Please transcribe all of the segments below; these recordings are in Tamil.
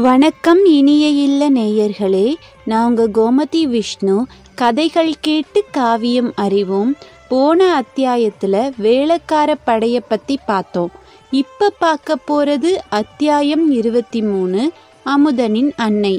வணக்கம் இனிய இல்ல நேயர்களே, நான் உங்கள் கோமதி விஷ்ணு. கதைகள் கேட்டு காவியம் அறிவோம். போன அத்தியாயத்தில் வேலைக்கார படையை பற்றி பார்த்தோம். இப்போ பார்க்க போகிறது அத்தியாயம் 23, அமுதனின் அன்னை.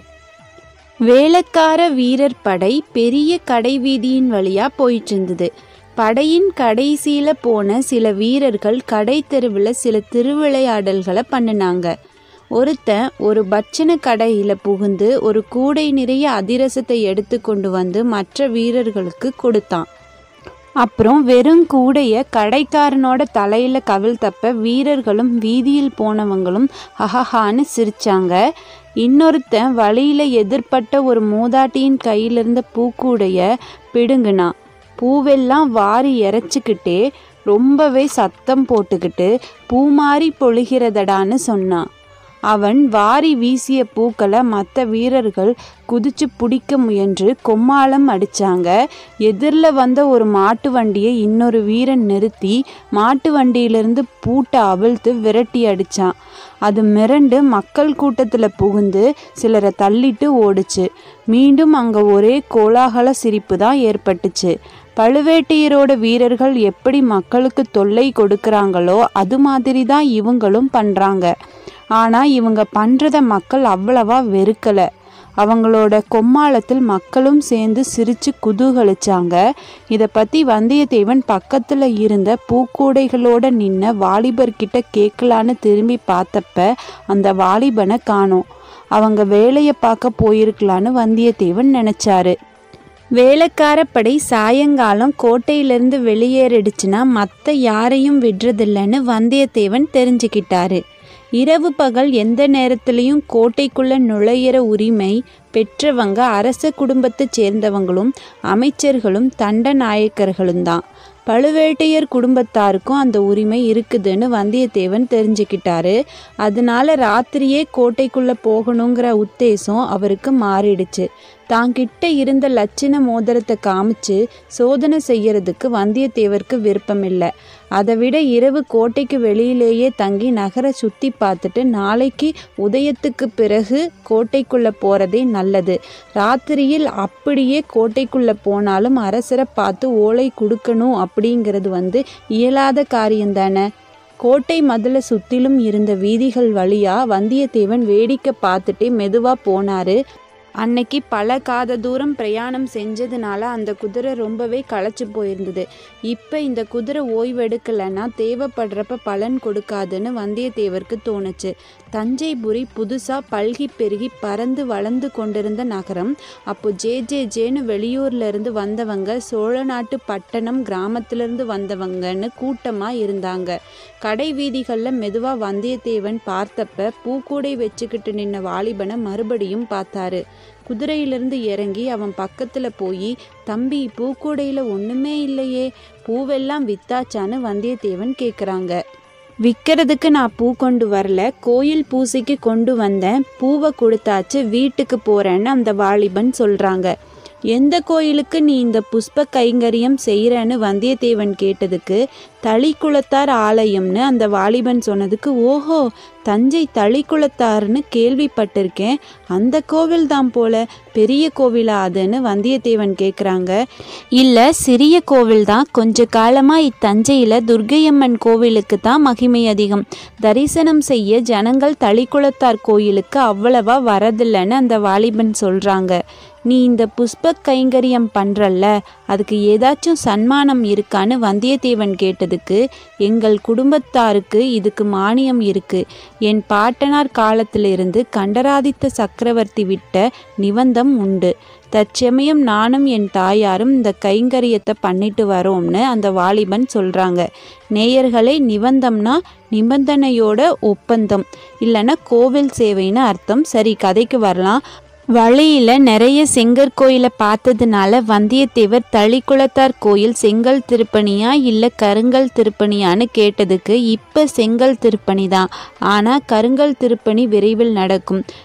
வேலைக்கார வீரர் படை பெரிய கடை வீதியின் வழியாக போயிட்டு இருந்தது. படையின் கடைசியில் போன சில வீரர்கள் கடை தெருவில் சில திருவிளையாடல்களை பண்ணினாங்க. ஒருத்தன் ஒரு பட்சண கடையில் புகுந்து ஒரு கூடை நிறைய அதிரசத்தை எடுத்து கொண்டு வந்து மற்ற வீரர்களுக்கு கொடுத்தான். அப்புறம் வெறும் கூடைய கடைக்காரனோட தலையில் கவிழ்த்தப்ப வீரர்களும் வீதியில் போனவங்களும் ஹஹஹான்னு சிரிச்சாங்க. இன்னொருத்தன் வழியில் எதிர்பட்ட ஒரு மூதாட்டியின் கையிலிருந்த பூக்கூடைய பிடுங்குனான். பூவெல்லாம் வாரி இறைச்சிக்கிட்டே ரொம்பவே சத்தம் போட்டுக்கிட்டு பூமாரி பொழிகிறதடான்னு சொன்னான். அவன் வாரி வீசிய பூக்களை மற்ற வீரர்கள் குதிச்சு பிடிக்க முயன்று கொம்மாளம் அடித்தாங்க. எதிரில் வந்த ஒரு மாட்டு வண்டியை இன்னொரு வீரன் நிறுத்தி மாட்டு வண்டியிலிருந்து பூட்டை அவிழ்த்து விரட்டி அடித்தான். அது மிரண்டு மக்கள் கூட்டத்தில் புகுந்து சிலரை தள்ளிட்டு ஓடுச்சு. மீண்டும் அங்கே ஒரே கோலாகல சிரிப்பு தான் ஏற்பட்டுச்சு. பழுவேட்டையரோட வீரர்கள் எப்படி மக்களுக்கு தொல்லை கொடுக்குறாங்களோ அது மாதிரி தான் இவங்களும் பண்ணுறாங்க. ஆனால் இவங்க பண்ணுறத மக்கள் அவ்வளவா வெறுக்கலை. அவங்களோட கொம்மாளத்தில் மக்களும் சேர்ந்து சிரித்து குதூகலிச்சாங்க. இதை பற்றி வந்தியத்தேவன் பக்கத்தில் இருந்த பூக்கூடைகளோட நின்ன வாலிபர்கிட்ட கேட்கலான்னு திரும்பி பார்த்தப்ப அந்த வாலிபனை காணோம். அவங்க வேலையை பார்க்க போயிருக்கலான்னு வந்தியத்தேவன் நினச்சாரு. வேலைக்கார படை சாயங்காலம் கோட்டையிலேருந்து வெளியேறிடுச்சுன்னா மற்ற யாரையும் விடுறதில்லைன்னு வந்தியத்தேவன் தெரிஞ்சுக்கிட்டாரு. இரவு பகல் எந்த நேரத்துலையும் கோட்டைக்குள்ளே நுழையிற உரிமை பெற்றவங்க அரச குடும்பத்தை சேர்ந்தவங்களும் அமைச்சர்களும் தண்டநாயக்கர்களும் தான். பழுவேட்டையர் குடும்பத்தாருக்கும் அந்த உரிமை இருக்குதுன்னு வந்தியத்தேவன் தெரிஞ்சுக்கிட்டாரு. அதனால ராத்திரியே கோட்டைக்குள்ளே போகணுங்கிற உத்தேசம் அவருக்கு மாறிடுச்சு. தாங்கிட்ட இருந்த லட்சண மோதிரத்தை காமிச்சு சோதனை செய்யறதுக்கு வந்தியத்தேவருக்கு விருப்பம் இல்லை. அதை விட இரவு கோட்டைக்கு வெளியிலேயே தங்கி நகரை சுற்றி பார்த்துட்டு நாளைக்கு உதயத்துக்கு பிறகு கோட்டைக்குள்ளே போகிறதே நல்லது. ராத்திரியில் அப்படியே கோட்டைக்குள்ளே போனாலும் அரசரை பார்த்து ஓலை கொடுக்கணும் அப்படிங்கிறது இயலாத காரியம்தானே. கோட்டை மதிலை சுற்றிலும் இருந்த வீதிகள் வழியாக வந்தியத்தேவன் வேடிக்கை பார்த்துட்டே மெதுவாக போனார். அன்னைக்கு பல காத தூரம் பிரயாணம் செஞ்சதுனால அந்த குதிரை ரொம்பவே களைச்சி போயிருந்தது. இப்போ இந்த குதிரை ஓய்வெடுக்கலைன்னா தேவைப்படுறப்ப பலன் கொடுக்காதுன்னு வந்தியத்தேவருக்கு தோணுச்சு. தஞ்சைபுரி புதுசாக பல்கி பெருகி பறந்து வளர்ந்து கொண்டிருந்த நகரம். அப்போ ஜேன்னு வெளியூர்லேருந்து வந்தவங்க, சோழ நாட்டு பட்டணம் கிராமத்திலேருந்து வந்தவங்கன்னு கூட்டமாக இருந்தாங்க. கடை வீதிகளில் மெதுவாக வந்தியத்தேவன் பார்த்தப்ப பூக்கூடை வச்சுக்கிட்டு நின்ன வாலிபனை மறுபடியும் பார்த்தாரு. குதிரையிலிருந்து இறங்கி அவன் பக்கத்தில் போய், தம்பி, பூக்கூடையில் ஒன்றுமே இல்லையே, பூவெல்லாம் வித்தாச்சான்னு வந்தியத்தேவன் கேட்குறாங்க. விற்கிறதுக்கு நான் பூ கொண்டு வரல, கோயில் பூசைக்கு கொண்டு வந்தேன். பூவை கொடுத்தாச்சு, வீட்டுக்கு போகிறேன்னு அந்த வாலிபன் சொல்கிறாங்க. எந்த கோயிலுக்கு நீ இந்த புஷ்ப கைங்கரியம் செய்கிறன்னு வந்தியத்தேவன் கேட்டதுக்கு தளிக்குளத்தார் ஆலயம்னு அந்த வாலிபன் சொன்னதுக்கு, ஓஹோ, தஞ்சை தளிக்குளத்தார்னு கேள்விப்பட்டிருக்கேன், அந்த கோவில் தான் போல, பெரிய கோவிலா அதுன்னு வந்தியத்தேவன் கேட்குறாங்க. இல்லை, சிறிய கோவில் தான். கொஞ்ச காலமாக இத்தஞ்சையில் துர்க்கையம்மன் கோவிலுக்கு தான் மகிமை அதிகம். தரிசனம் செய்ய ஜனங்கள் தளிக்குளத்தார் கோயிலுக்கு அவ்வளவா வரதில்லைன்னு அந்த வாலிபன் சொல்கிறாங்க. நீ இந்த புஷ்ப கைங்கரியம் பண்ணுறல்ல, அதுக்கு ஏதாச்சும் சன்மானம் இருக்கான்னு வந்தியத்தேவன் கேட்டதுக்கு, எங்கள் குடும்பத்தாருக்கு இதுக்கு மானியம் இருக்குது. என் பாட்டனார் காலத்திலிருந்து கண்டராதித்த சக்கரவர்த்தி விட்ட நிபந்தம் உண்டு. தற்சமயம் நானும் என் தாயாரும் இந்த கைங்கரியத்தை பண்ணிட்டு வரோம்னு அந்த வாலிபன் சொல்கிறாங்க. நேயர்களே, நிபந்தம்னா நிபந்தனையோட ஒப்பந்தம், இல்லைன்னா கோவில் சேவைன்னு அர்த்தம். சரி, கதைக்கு வரலாம். வழியில் நிறைய செங்கற்கோயிலை பார்த்ததுனால வந்தியத்தேவர் தளிக்குளத்தார் கோயில் செங்கல் திருப்பணியா இல்லை கருங்கல் திருப்பணியான்னு கேட்டதுக்கு, இப்போ செங்கல் திருப்பணி தான், ஆனால் கருங்கல் திருப்பணி விரைவில் நடக்கும்.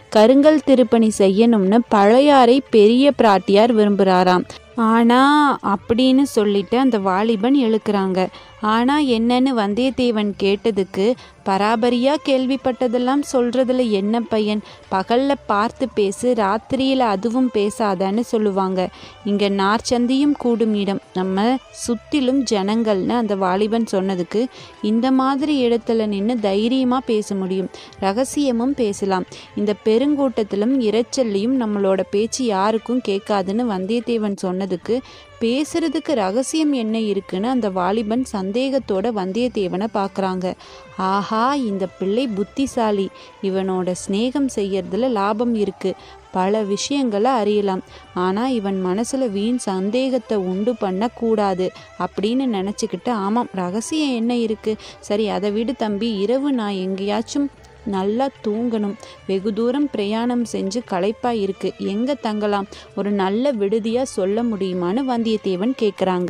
கருங்கல் திருப்பணி செய்யணும்னு பழையாறை பெரிய பிராட்டியார் விரும்புகிறாராம். ஆனா அப்படின்னு சொல்லிட்டு அந்த வாலிபன் எழுக்கிறாங்க. ஆனா என்னன்னு வந்தியத்தேவன் கேட்டதுக்கு, பராபரியா கேள்விப்பட்டதெல்லாம் சொல்றதுல என்ன பயன்? பகல்ல பார்த்து பேசு, ராத்திரியில அதுவும் பேசாதன்னு சொல்லுவாங்க. இங்க நார்ச்சந்தியும் கூடும் இடம், நம்ம சுத்திலும் ஜனங்கள்னு அந்த வாலிபன் சொன்னதுக்கு, இந்த மாதிரி இடத்துல நின்று தைரியமா பேச முடியும், ரகசியமும் பேசலாம். இந்த பெருங்கூட்டத்திலும் இரைச்சல்லையும் நம்மளோட பேச்சு யாருக்கும் கேட்காதுன்னு வந்தியத்தேவன் சொன்னதுக்கு, பேசுறதுக்கு ரகசியம் என்ன இருக்குன்னு அந்த வாலிபன் சந்தேகத்தோட வந்தியத்தேவனை பார்க்குறாங்க. ஆஹா, இந்த பிள்ளை புத்திசாலி, இவனோட சிநேகம் செய்யறதுல லாபம் இருக்கு, பல விஷயங்களை அறியலாம். ஆனால் இவன் மனசில் வீண் சந்தேகத்தை உண்டு பண்ணக்கூடாது அப்படின்னு நினச்சிக்கிட்டு, ஆமாம் ரகசியம் என்ன இருக்குது, சரி அதை விடு தம்பி, இரவு நான் எங்கேயாச்சும் நல்லா தூங்கணும், வெகு தூரம் பிரயாணம் செஞ்சு களைப்பாக இருக்கு, எங்கே தங்கலாம், ஒரு நல்ல விடுதியாக சொல்ல முடியுமான்னு வந்தியத்தேவன் கேட்குறாங்க.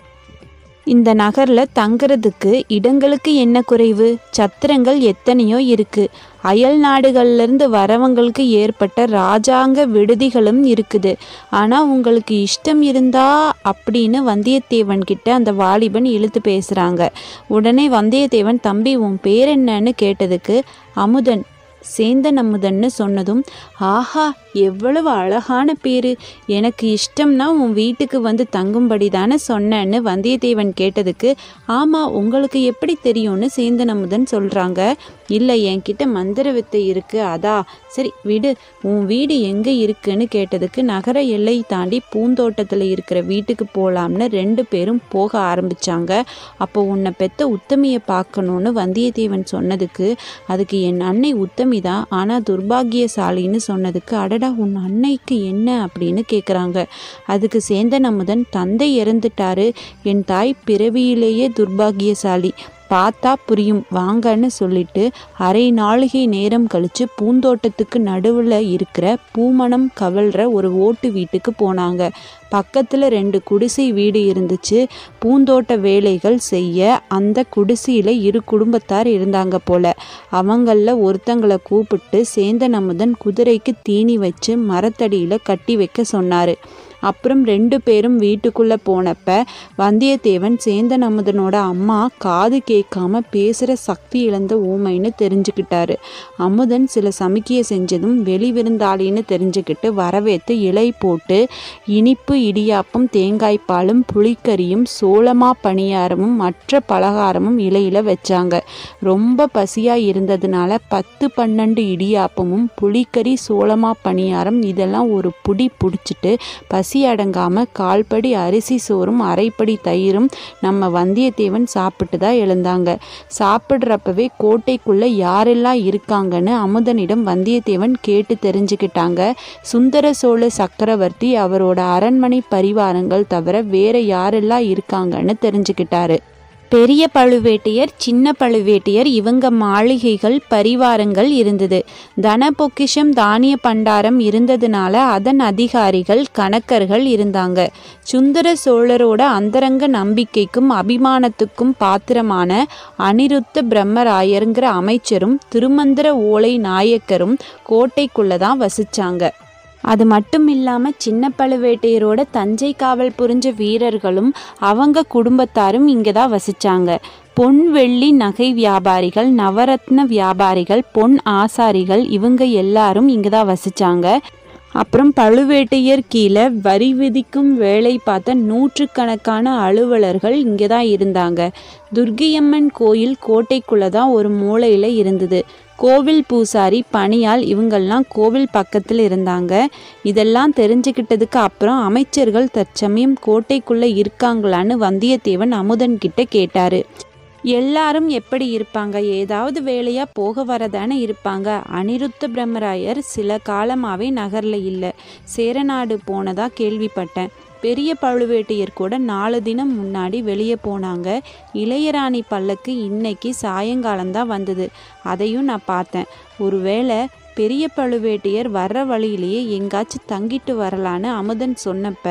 இந்த நகரில் தங்குறதுக்கு இடங்களுக்கு என்ன குறைவு? சத்திரங்கள் எத்தனையோ இருக்குது. அயல் நாடுகள்லேருந்து வரவங்களுக்கு ஏற்பட்ட இராஜாங்க விடுதிகளும் இருக்குது. ஆனால் உங்களுக்கு இஷ்டம் இருந்தா அப்படின்னு வந்தியத்தேவன் கிட்ட அந்த வாலிபன் இழுத்து பேசுகிறாங்க. உடனே வந்தியத்தேவன், தம்பி உன் பேர் என்னன்னு கேட்டதுக்கு, அமுதன், சேந்தன் அமுதன்னு சொன்னதும், ஆஹா எவ்வளவு அழகான பேரு, எனக்கு இஷ்டம்னா உன் வீட்டுக்கு வந்து தங்கும்படி தானே சொன்னேன்னு வந்தியத்தேவன் கேட்டதுக்கு, ஆமாம் உங்களுக்கு எப்படி தெரியும்னு சேந்தன் அமுதன் சொல்கிறாங்க. இல்லை என்கிட்ட மந்திர வித்தை இருக்குது, அதா. சரி விடு, உன் வீடு எங்கே இருக்குன்னு கேட்டதுக்கு, நகர எல்லை தாண்டி பூந்தோட்டத்தில் இருக்கிற வீட்டுக்கு போகலாம்னு ரெண்டு பேரும் போக ஆரம்பித்தாங்க. அப்போ உன்னை பெத்த உத்தமியை பார்க்கணுன்னு வந்தியத்தேவன் சொன்னதுக்கு, அதுக்கு என் அன்னை உத்தமி தான், ஆனால் துர்பாகியசாலின்னு சொன்னதுக்கு, அடடா உன் அன்னைக்கு என்ன அப்படின்னு கேட்குறாங்க. அதுக்கு சேந்தன் அமுதன், தந்தை இறந்துட்டாரு, என் தாய் பிறவியிலேயே துர்பாகியசாலி, பார்த்தா புரியும் வாங்கன்னு சொல்லிட்டு அரை நாளிகை நேரம் கழித்து பூந்தோட்டத்துக்கு நடுவில் இருக்கிற பூமணம் கவல்ற ஒரு ஓட்டு வீட்டுக்கு போனாங்க. பக்கத்தில் 2 குடிசை வீடு இருந்துச்சு. பூந்தோட்ட வேலைகள் செய்ய அந்த குடிசையில் 2 குடும்பத்தார் இருந்தாங்க போல. அவங்களில் ஒருத்தங்களை கூப்பிட்டு சேந்தன் அமுதன் குதிரைக்கு தீனி வச்சு மரத்தடியில் கட்டி வைக்க சொன்னார். அப்புறம் 2 பேரும் வீட்டுக்குள்ளே போனப்ப வந்தியத்தேவன் சேந்தன் அமுதனோட அம்மா காது கேட்காம பேசுகிற சக்தி இழந்த ஊமைன்னு தெரிஞ்சுக்கிட்டாரு. அமுதன் சில சமிக்கையை செஞ்சதும் வெளிவிருந்தாளின்னு தெரிஞ்சுக்கிட்டு வரவேற்று இலை போட்டு இனிப்பு இடியாப்பம், தேங்காய்ப்பாலும், புளிக்கறியும், சோளமா பணியாரமும் மற்ற பலகாரமும் இலையில் வச்சாங்க. ரொம்ப பசியாக இருந்ததுனால 10-12 இடியாப்பமும் புளிக்கறி, சோளமா பணியாரம் இதெல்லாம் ஒரு புடி பிடிச்சிட்டு பசி அடங்காமல் கால்படி அரிசி சோறும் அரைப்படி தயிரும் நம்ம வந்தியத்தேவன் சாப்பிட்டு தான் எழுந்தாங்க. சாப்பிட்றப்பவே கோட்டைக்குள்ளே யாரெல்லாம் இருக்காங்கன்னு அமுதனிடம் வந்தியத்தேவன் கேட்டு தெரிஞ்சுக்கிட்டாங்க. சுந்தர சோழ சக்கரவர்த்தி, அவரோட அரண்மனை பரிவாரங்கள் தவிர வேற யாரெல்லாம் இருக்காங்கன்னு தெரிஞ்சுக்கிட்டாரு. பெரிய பழுவேட்டையர், சின்ன பழுவேட்டையர் இவங்க மாளிகைகள், பரிவாரங்கள் இருந்தது. தன பொக்கிஷம், தானிய பண்டாரம் இருந்ததுனால அதன் அதிகாரிகள், கணக்கர்கள் இருந்தாங்க. சுந்தர சோழரோட அந்தரங்க நம்பிக்கைக்கும் அபிமானத்துக்கும் பாத்திரமான அனிருத்த பிரம்மராயருங்கிற அமைச்சரும் திருமந்திர ஓலை நாயக்கரும் கோட்டைக்குள்ளே தான் வசிச்சாங்க. அது மட்டும் இல்லாமல் சின்ன பழுவேட்டையரோட தஞ்சை காவல் புரிஞ்ச வீரர்களும் அவங்க குடும்பத்தாரும் இங்கே தான் வசித்தாங்க. பொன் வெள்ளி நகை வியாபாரிகள், நவரத்ன வியாபாரிகள், பொன் ஆசாரிகள் இவங்க எல்லாரும் இங்கே தான் வசித்தாங்க. அப்புறம் பழுவேட்டையர் கீழே வரி விதிக்கும் வேலை பார்த்த 100கணக்கான அலுவலர்கள் இங்கே தான் இருந்தாங்க. துர்க்கையம்மன் கோயில் கோட்டைக்குள்ளே தான் ஒரு மூலையில் இருந்தது. கோவில் பூசாரி, பணியால் இவங்கெல்லாம் கோவில் பக்கத்தில் இருந்தாங்க. இதெல்லாம் தெரிஞ்சுக்கிட்டதுக்கு அப்புறம் அமைச்சர்கள் தற்சமயம் கோட்டைக்குள்ளே இருக்காங்களான்னு வந்தியத்தேவன் அமுதன் கிட்ட கேட்டார். எல்லாரும் எப்படி இருப்பாங்க, ஏதாவது வேலையாக போக வரதானே இருப்பாங்க. அனிருத்த பிரம்மராயர் சில காலமாகவே நகரில் இல்லை, சேரநாடு போனதா கேள்விப்பட்டேன். பெரிய பழுவேட்டையர் கூட 4 தினம் முன்னாடி வெளியே போனாங்க. இளையராணி பல்லக்கு இன்னைக்கு சாயங்காலம்தான் வந்தது, அதையும் நான் பார்த்தேன். ஒருவேளை பெரிய பழுவேட்டையர் வர்ற வழியிலேயே எங்காச்சும் தங்கிட்டு வரலான்னு அமுதன் சொன்னப்ப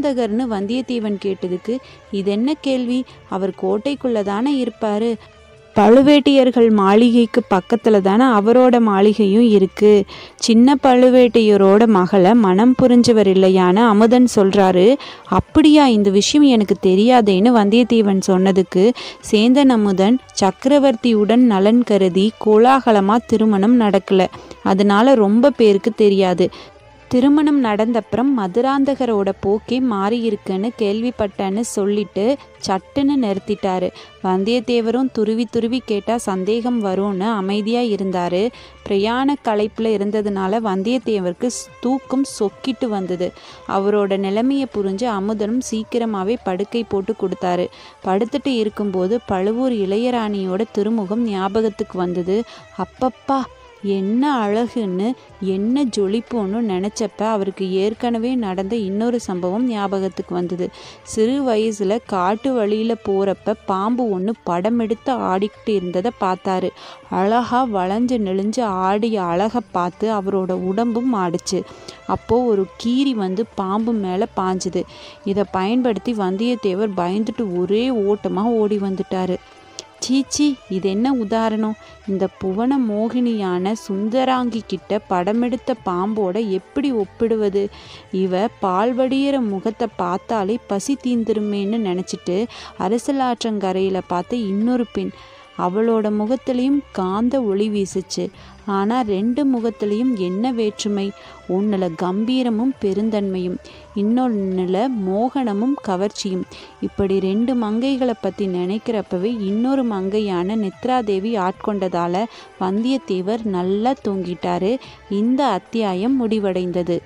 மதுராந்தகர்னு வந்தியத்தேவன் கேட்டதுக்கு, இது என்ன கேள்வி, அவர் கோட்டைக்குள்ளே தானே இருப்பார், பழுவேட்டையர்கள் மாளிகைக்கு பக்கத்தில் தானே அவரோட மாளிகையும் இருக்குது. சின்ன பழுவேட்டையரோட மகளை மனம் புரிஞ்சவர் இல்லையான்னு அமுதன் சொல்கிறாரு. அப்படியா, இந்த விஷயம் எனக்கு தெரியாதேன்னு வந்தியத்தேவன் சொன்னதுக்கு சேந்தன் அமுதன் சக்கரவர்த்தியுடன் நலன் கருதி கோலாகலமாக திருமணம் நடக்கலை, அதனால ரொம்ப பேருக்கு தெரியாது. திருமணம் நடந்தப்புறம் மதுராந்தகரோட போக்கே மாறி இருக்குன்னு கேள்விப்பட்டேன்னு சொல்லிட்டு சட்டுன்னு நிறுத்திட்டாரு. வந்தியத்தேவரும் துருவி துருவி கேட்டால் சந்தேகம் வரும்னு அமைதியாக இருந்தார். பிரயாண களைப்பில் இருந்ததுனால வந்தியத்தேவருக்கு தூக்கம் சொக்கிட்டு வந்தது. அவரோட நிலைமையை புரிஞ்சு அமுதனும் சீக்கிரமாகவே படுக்கை போட்டு கொடுத்தாரு. படுத்துட்டு இருக்கும்போது பழுவூர் இளையராணியோட திருமுகம் ஞாபகத்துக்கு வந்தது. அப்பப்பா, என்ன அழகுன்னு என்ன ஜொலிப்புன்னு நினச்சப்ப அவருக்கு ஏற்கனவே நடந்த இன்னொரு சம்பவம் ஞாபகத்துக்கு வந்தது. சிறு வயசில் காட்டு வழியில் போகிறப்ப பாம்பு ஒன்று படம் எடுத்து ஆடிக்கிட்டு இருந்ததை பார்த்தாரு. அழகாக வளைஞ்சு நெளிஞ்சு ஆடிய அழகை பார்த்து அவரோட உடம்பும் ஆடிச்சு. அப்போது ஒரு கீரி வந்து பாம்பு மேலே பாஞ்சுது. இதை பயன்படுத்தி வந்தியத்தேவர் பயந்துட்டு ஒரே ஓட்டமாக ஓடி வந்துட்டார். சீச்சி, இது என்ன உதாரணம்? இந்த புவன மோகினியான சுந்தராங்கி கிட்ட படமெடுத்த பாம்போட எப்படி ஒப்பிடுவது? இவ பால்வடியிற முகத்தை பார்த்தாலே பசி தீந்துருமேன்னு நினச்சிட்டு அரசலாற்றங்கரையில் பார்த்த இன்னொரு பெண், அவளோட முகத்திலையும் காந்த ஒளி வீசுச்சு. ஆனால் ரெண்டு முகத்திலையும் என்ன வேற்றுமை? ஒன்றில் கம்பீரமும் பெருந்தன்மையும், இன்னொன்றில் மோகனமும் கவர்ச்சியும். இப்படி ரெண்டு மங்கைகளை பற்றி நினைக்கிறப்பவே இன்னொரு மங்கையான நித்ராதேவி ஆட்கொண்டதால் வந்தியத்தேவர் நல்லா தூங்கிட்டாரு. இந்த அத்தியாயம் முடிவடைந்தது.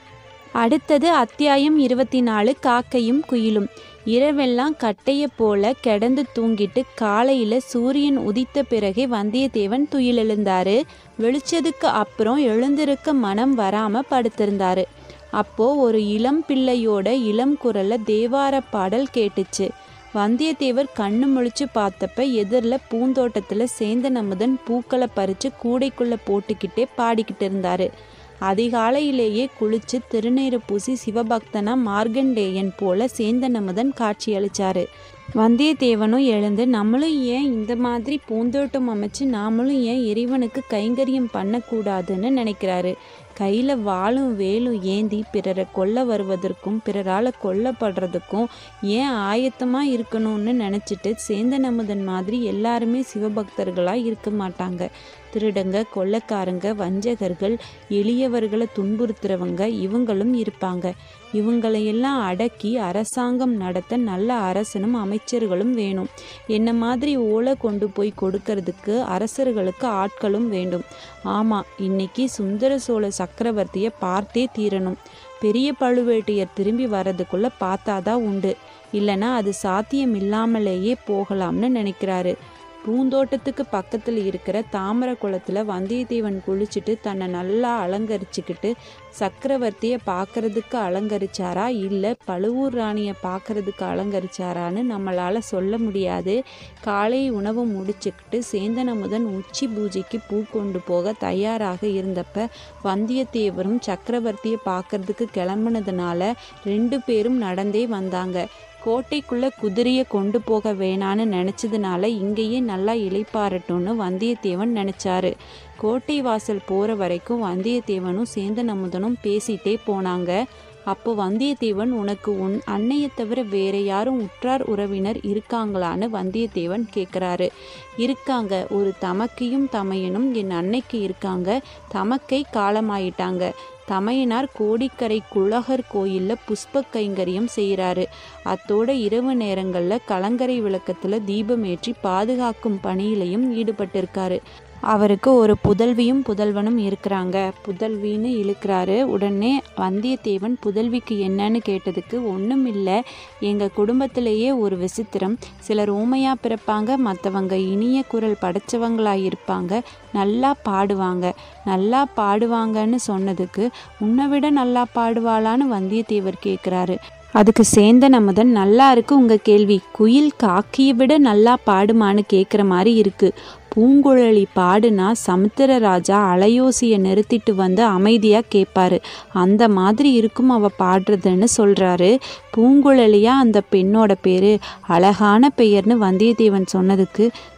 அடுத்தது அத்தியாயம் 24, காக்கையும் குயிலும். இரவெல்லாம் கட்டைய போல கிடந்து தூங்கிட்டு காலையில் சூரியன் உதித்த பிறகே வந்தியத்தேவன் துயிலெழுந்தாரு. வெளிச்சதுக்கு அப்புறம் எழுந்திருக்க மனம் வராமல் படுத்திருந்தாரு. அப்போது ஒரு இளம் பிள்ளையோட இளம் குரலில் தேவார பாடல் கேட்டுச்சு. வந்தியத்தேவர் கண்ணு முழிச்சு பார்த்தப்ப எதிரில் பூந்தோட்டத்தில் சேந்தன் அமுதன் பூக்களை பறித்து கூடைக்குள்ளே போட்டுக்கிட்டே பாடிக்கிட்டு இருந்தார். அதிகாலையிலேயே குளிச்சு திருநீறு பூசி சிவபக்தனா மார்கண்டேயன் போல சேந்தன் அமுதன் காட்சியளிச்சாரு. வந்தியத்தேவனும் எழுந்து, நம்மளும் ஏன் இந்த மாதிரி பூந்தோட்டம் அமைச்சு நாமளும் ஏன் இறைவனுக்கு கைங்கரியம் பண்ணக்கூடாதுன்னு நினைக்கிறாரு. கையில் வாளும் வேலும் ஏந்தி பிறரை கொல்ல வருவதற்கும் பிறரால் கொல்லப்படுறதுக்கும் ஏன் ஆயத்தமாக இருக்கணும்னு நினச்சிட்டு சேந்தன் அமுதன் மாதிரி எல்லாருமே சிவபக்தர்களாக இருக்க மாட்டாங்க. திருடங்க, கொள்ளைக்காரங்க, வஞ்சகர்கள், எளியவர்களை துன்புறுத்துறவங்க இவங்களும் இருப்பாங்க. இவங்களையெல்லாம் அடக்கி அரசாங்கம் நடத்த நல்ல அரசனும் அமைச்சர்களும் வேணும். என்ன மாதிரி ஓலை கொண்டு போய் கொடுக்கறதுக்கு அரசர்களுக்கு ஆட்களும் வேண்டும். ஆமாம், இன்னைக்கு சுந்தர சோழ சக்கரவர்த்தியை பார்த்தே தீரணும். பெரிய பழுவேட்டையர் திரும்பி வர்றதுக்குள்ளே பார்த்தாதான் உண்டு, இல்லைன்னா அது சாத்தியம் இல்லாமலேயே போகலாம்னு நினைக்கிறாரு. பூந்தோட்டத்துக்கு பக்கத்தில் இருக்கிற தாமரை குளத்தில் வந்தியத்தேவன் குளிச்சுட்டு தன்னை நல்லா அலங்கரிச்சுக்கிட்டு சக்கரவர்த்தியை பார்க்கறதுக்கு அலங்கரிச்சாரா இல்லை பழுவூர் ராணியை பார்க்கறதுக்கு அலங்கரிச்சாரான்னு நம்மளால் சொல்ல முடியாது. காலை உணவு முடிச்சுக்கிட்டு சேந்தன் அமுதன் உச்சி பூஜைக்கு பூ கொண்டு போக தயாராக இருந்தப்ப வந்தியத்தேவரும் சக்கரவர்த்தியை பார்க்கறதுக்கு கிளம்புனதுனால ரெண்டு பேரும் நடந்தே வந்தாங்க. கோட்டைக்குள்ளே குதிரையை கொண்டு போக வேணான்னு நினச்சதுனால இங்கேயே நல்லா இளைப்பாறட்டும்னு வந்தியத்தேவன் நினச்சாரு. கோட்டை வாசல் போகிற வரைக்கும் வந்தியத்தேவனும் சேந்தன் அமுதனும் பேசிகிட்டே போனாங்க. அப்போ வந்தியத்தேவன், உனக்கு உன் அன்னையை தவிர வேற யாரும் உற்றார் உறவினர் இருக்காங்களான்னு வந்தியத்தேவன் கேட்குறாரு. இருக்காங்க, ஒரு தமக்கையும் தமையனும் என் அன்னைக்கு இருக்காங்க. தமக்கை காலமாயிட்டாங்க. தமையனார் கோடிக்கரை குழகர் கோயிலில் புஷ்ப கைங்கரியம் செய்கிறாரு. அத்தோட இரவு நேரங்களில் கலங்கரை விளக்கத்தில் தீபமேற்றி பாதுகாக்கும் பணியிலையும் ஈடுபட்டிருக்காரு. அவருக்கு ஒரு புதல்வியும் புதல்வனும் இருக்கிறாங்க. புதல்வின்னு இழுக்கிறாரு. உடனே வந்தியத்தேவன் புதல்விக்கு என்னன்னு கேட்டதுக்கு, ஒன்றும் இல்லை, எங்கள் குடும்பத்திலேயே ஒரு விசித்திரம். சிலர் ஊமையாக பிறப்பாங்க, மற்றவங்க இனிய குரல் படைச்சவங்களாக இருப்பாங்க, நல்லா பாடுவாங்க. நல்லா பாடுவாங்கன்னு சொன்னதுக்கு, உன்னை விட நல்லா பாடுவாளான்னு வந்தியத்தேவர் கேட்குறாரு. அதுக்கு சேந்தன் அமுதன், நல்லா இருக்கு உங்கள் கேள்வி. குயில் காக்கியை விட நல்லா பாடுமான்னு கேட்குற மாதிரி இருக்குது. பூங்குழலி பாடுனா சமுத்திரராஜா அலையோசியை நிறுத்திட்டு வந்து அமைதியாக கேட்பாரு. அந்த மாதிரி இருக்கும் அவள் பாடுறதுன்னு சொல்கிறாரு. பூங்குழலியா அந்த பெண்ணோட பேர்? அழகான பெயர்னு வந்தியத்தேவன் சொன்னதுக்கு,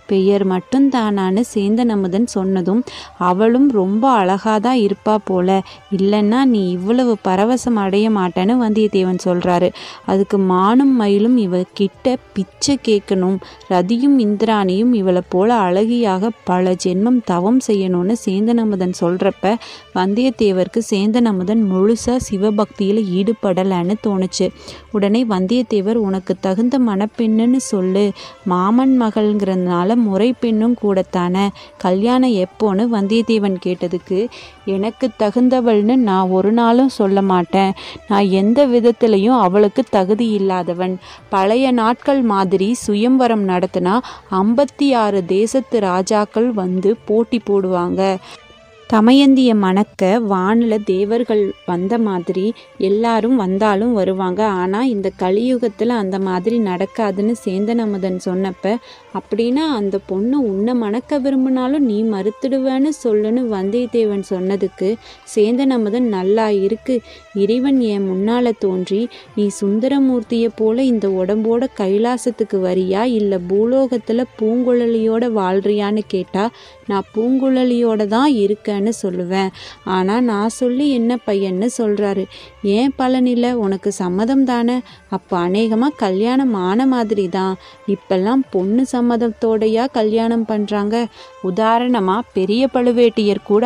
பெயர் மட்டும் தானான்னு சேந்தன் அமுதன் சொன்னதும் அவளும் ரொம்ப அழகாதான் இருப்பா போல, இல்லைன்னா நீ இவ்வளவு பரவசம் அடைய மாட்டேன்னு வந்தியத்தேவன் சொல்றாரு. அதுக்கு மானும் மயிலும் இவ கிட்ட பிச்சை கேட்கணும், ரதியும் இந்திராணியும் இவளை போல அழகியாக பல ஜென்மம் தவம் செய்யணும்னு சேந்தன் அமுதன் சொல்றப்ப வந்தியத்தேவருக்கு சேந்தன் அமுதன் முழுசா சிவபக்தியில ஈடுபடலன்னு தோணுச்சு. உடனே வந்தியத்தேவர், உனக்கு தகுந்த மணப்பெண்ணுன்னு சொல்லு, மாமன் மகள்ங்கிறதுனால முறை பெண்ணும் கூடத்தானே, கல்யாணம் எப்போன்னு வந்தியத்தேவன் கேட்டதுக்கு, எனக்கு தகுந்தவள்னு நான் ஒரு நாளும் சொல்ல மாட்டேன், நான் எந்த விதத்திலையும் அவளுக்கு தகுதி இல்லாதவன். பழைய நாட்கள் மாதிரி சுயம்வரம் நடத்தினா 56 தேசத்து ராஜாக்கள் வந்து போட்டி போடுவாங்க. தமயந்திய மணக்க வானில் தேவர்கள் வந்த மாதிரி எல்லாரும் வந்தாலும் வருவாங்க. ஆனால் இந்த கலியுகத்தில் அந்த மாதிரி நடக்காதுன்னு சேந்தன் அமுதன் சொன்னப்ப, அப்படின்னா அந்த பொண்ணு உன்னை மணக்க விரும்பினாலும் நீ மறுத்துடுவேன்னு சொல்லுன்னு வந்தியத்தேவன் சொன்னதுக்கு சேந்தன் அமுதன், நல்லா இருக்கு, இறைவன் என் முன்னால் தோன்றி நீ சுந்தரமூர்த்தியை போல இந்த உடம்போட கைலாசத்துக்கு வரியா இல்லை பூலோகத்தில் பூங்குழலியோட வாழ்றியான்னு கேட்டா நான் பூங்குழலியோட தான் இருக்கேன்னு சொல்லுவேன். ஆனால் நான் சொல்லி என்ன பையன்னு சொல்கிறாரு. ஏன் பலனில்லை, உனக்கு சம்மதம் தானே? அப்போ அநேகமாக கல்யாணம் ஆன மாதிரி தான். இப்பெல்லாம் பொண்ணு சம்மதத்தோடையா கல்யாணம் பண்ணுறாங்க. உதாரணமாக பெரிய பழுவேட்டியர் கூட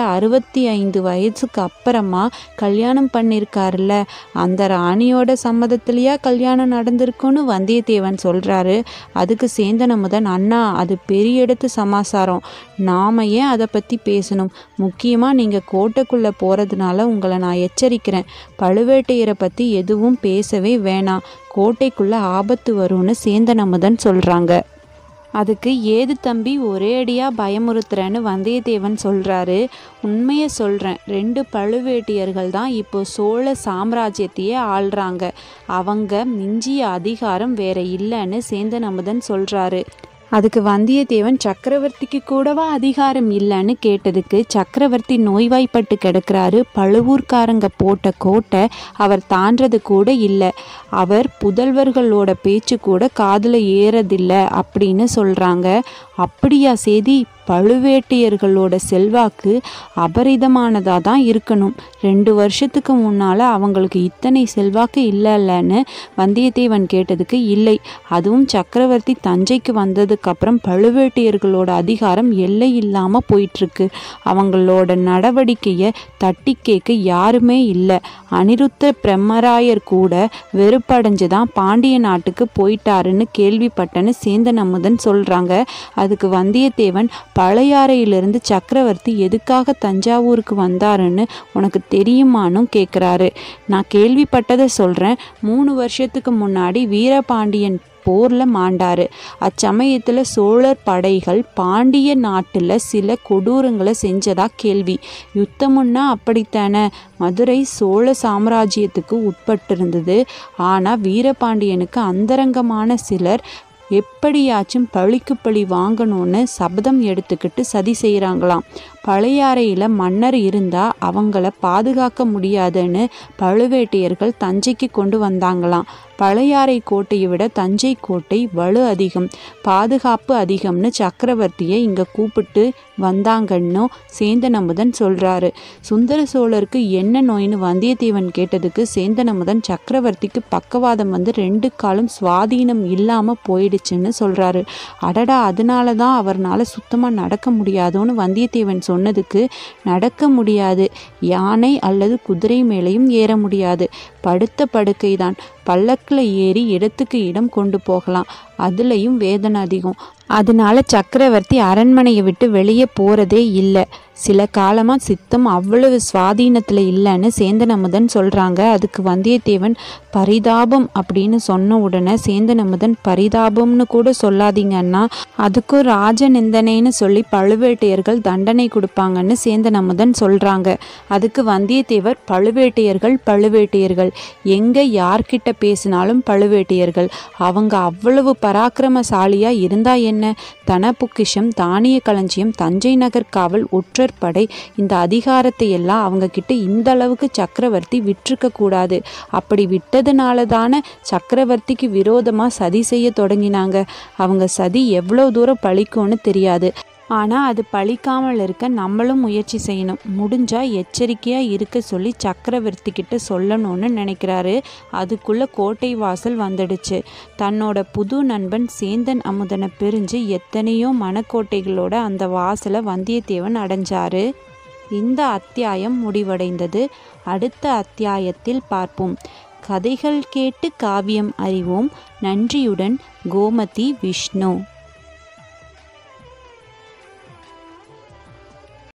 65 வயசுக்கு அப்புறமா கல்யாணம் பண்ணியிருக்காருல்ல, அந்த ராணியோட சம்மதத்திலையா கல்யாணம் நடந்திருக்குன்னு வந்தியத்தேவன் சொல்கிறாரு. அதுக்கு சேந்தன் அமுதன், அண்ணா அது பெரிய இடத்து சமாசாரம், நாம ஏன் அதை பற்றி பேசணும்? முக்கியமாக நீங்கள் கோட்டைக்குள்ளே போகிறதுனால உங்களை நான் எச்சரிக்கிறேன், பழுவேட்டையரை பற்றி எதுவும் பேசவே வேணாம், கோட்டைக்குள்ளே ஆபத்து வரும்னு சேந்தன் அமுதன் சொல்கிறாங்க. அதுக்கு ஏது தம்பி ஒரே அடியாக பயமுறுத்துறேன்னு வந்தியத்தேவன் சொல்கிறாரு. உண்மையை சொல்கிறேன், 2 பழுவேட்டியர்கள் தான் இப்போ சோழ சாம்ராஜ்யத்தையே ஆள்றாங்க, அவங்க மிஞ்சிய அதிகாரம் வேற இல்லைன்னு சேந்தன் அமுதன் சொல்கிறாரு. அதுக்கு வந்தியத்தேவன், சக்கரவர்த்திக்கு கூடவா அதிகாரம் இல்லைன்னு கேட்டதுக்கு, சக்கரவர்த்தி நோய்வாய்ப்பட்டு கிடக்கிறாரு, பழுவூர்காரங்க போட்ட கோட்டை அவர் தாண்டது கூட இல்லை, அவர் புதல்வர்களோட பேச்சு கூட காதில் ஏறதில்லை அப்படின்னு சொல்கிறாங்க. அப்படியா சேதி? பழுவேட்டையர்களோட செல்வாக்கு அபரிதமானதாக தான் இருக்கணும். 2 வருஷத்துக்கு முன்னால் அவங்களுக்கு இத்தனை செல்வாக்கு இல்லைன்னு வந்தியத்தேவன் கேட்டதுக்கு, இல்லை, அதுவும் சக்கரவர்த்தி தஞ்சைக்கு வந்ததுக்கப்புறம் பழுவேட்டையர்களோட அதிகாரம் எல்லை இல்லாமல் போயிட்டுருக்கு, அவங்களோட நடவடிக்கையை தட்டி கேட்க யாருமே இல்லை, அனிருத்த பிரம்மராயர் கூட வெறுப்படைஞ்சு தான் பாண்டிய நாட்டுக்கு போயிட்டாருன்னு கேள்விப்பட்டேன்னு சேந்தன் அமுதன் சொல்கிறாங்க. அதுக்கு வந்தியத்தேவன், பழையாறையிலிருந்து சக்கரவர்த்தி எதுக்காக தஞ்சாவூருக்கு வந்தாருன்னு உனக்கு தெரியுமானும் கேட்குறாரு. நான் கேள்விப்பட்டதை சொல்கிறேன். 3 வருஷத்துக்கு முன்னாடி வீரபாண்டியன் போரில் மாண்டாரு. அச்சமயத்தில் சோழர் படைகள் பாண்டிய நாட்டில் சில கொடூரங்களை செஞ்சதா கேள்வி. யுத்தமுன்னா அப்படித்தானே, மதுரை சோழ சாம்ராஜ்யத்துக்கு உட்பட்டிருந்தது. ஆனால் வீரபாண்டியனுக்கு அந்தரங்கமான சிலர் எப்படியாச்சும் பழிக்கு பழி வாங்கணும்னு சபதம் எடுத்துக்கிட்டு சதி செய்கிறாங்களாம். பழையாறையில் மன்னர் இருந்தால் அவங்கள பாதுகாக்க முடியாதுன்னு பழுவேட்டையர்கள் தஞ்சைக்கு கொண்டு வந்தாங்களாம். பழையாறை கோட்டையை விட தஞ்சை கோட்டை வலு அதிகம், பாதுகாப்பு அதிகம்னு சக்கரவர்த்தியை இங்கே கூப்பிட்டு வந்தாங்கன்னும் சேந்தன் அமுதன் சொல்கிறாரு. சுந்தர சோழருக்கு என்ன நோயின்னு வந்தியத்தேவன் கேட்டதுக்கு சேந்தன் அமுதன், சக்கரவர்த்திக்கு பக்கவாதம் வந்து 2 காலும் சுவாதீனம் இல்லாமல் போயிடுச்சுன்னு சொல்கிறாரு. அடடா, அதனால தான் அவர்னால சுத்தமாக நடக்க முடியாதோன்னு வந்தியத்தேவன் சொன்னதுக்கு, நடக்க முடியாது, யானை அல்லது குதிரை மேலேயும் ஏற முடியாது, படுத்த படுக்கை தான், பல்லக்கில் ஏறி இடத்துக்கு இடம் கொண்டு போகலாம், அதுலேயும் வேதனை அதிகம், அதனால சக்கரவர்த்தி அரண்மனையை விட்டு வெளியே போகிறதே இல்லை, சில காலமாக சித்தம் அவ்வளவு சுவாதீனத்தில் இல்லைன்னு சேந்தன் அமுதன் சொல்கிறாங்க. அதுக்கு வந்தியத்தேவன், பரிதாபம் அப்படின்னு சொன்ன உடனே சேந்தன் அமுதன், பரிதாபம்னு கூட சொல்லாதீங்கன்னா அதுக்கும் ராஜநிந்தனைன்னு சொல்லி பழுவேட்டையர்கள் தண்டனை கொடுப்பாங்கன்னு சேந்தன் அமுதன் சொல்கிறாங்க. அதுக்கு வந்தியத்தேவர், பழுவேட்டையர்கள் பழுவேட்டையர்கள், எங்கே யார்கிட்ட பேசினாலும் பழுவேட்டையர்கள், அவங்க அவ்வளவு பராக்கிரமசாலியாக இருந்தால் என்ன? தன பொக்கிஷம், தானிய களஞ்சியம், தஞ்சை நகர் காவல், ஒற்றர் படை, இந்த அதிகாரத்தை எல்லாம் அவங்க கிட்ட இந்த அளவுக்கு சக்கரவர்த்தி விட்டிருக்க கூடாது. அப்படி விட்டதுனால தானே சக்கரவர்த்திக்கு விரோதமாக சதி செய்ய தொடங்கினாங்க. அவங்க சதி எவ்வளோ தூரம் பழிக்கும்னு தெரியாது. ஆனால் அது பழிக்காமல் இருக்க நம்மளும் முயற்சி செய்யணும். முடிஞ்சால் எச்சரிக்கையாக இருக்க சொல்லி சக்கரவர்த்தி கிட்ட சொல்லணும்னு நினைக்கிறாரு. அதுக்குள்ளே கோட்டை வாசல் வந்துடுச்சு. தன்னோட புது நண்பன் சேந்தன் அமுதனை பிரிஞ்சு எத்தனையோ மனக்கோட்டைகளோட அந்த வாசலை வந்தியத்தேவன் அடைஞ்சாரு. இந்த அத்தியாயம் முடிவடைந்தது. அடுத்த அத்தியாயத்தில் பார்ப்போம். கதைகள் கேட்டு காவியம் அறிவோம். நன்றியுடன் கோமதி விஷ்ணு.